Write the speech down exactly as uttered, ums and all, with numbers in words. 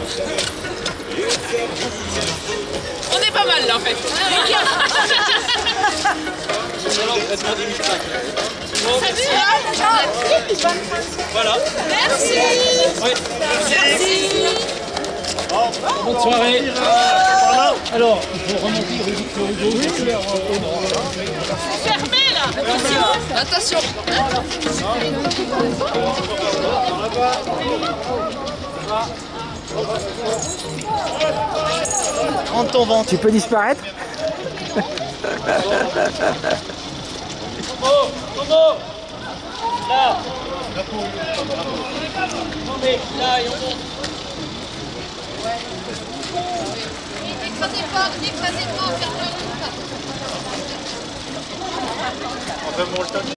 On est pas mal là en fait. Voilà. Merci. Oui. Merci. Bonne soirée. Voilà. Alors, il faut remonter le rideau. C'est fermé là. Attention. Prends ton vent. Tu peux disparaître. Tomo, Tomo. Là. Attendez, là, et on monte. N'écrasez pas, n'écrasez pas, fermez-le. On remonte.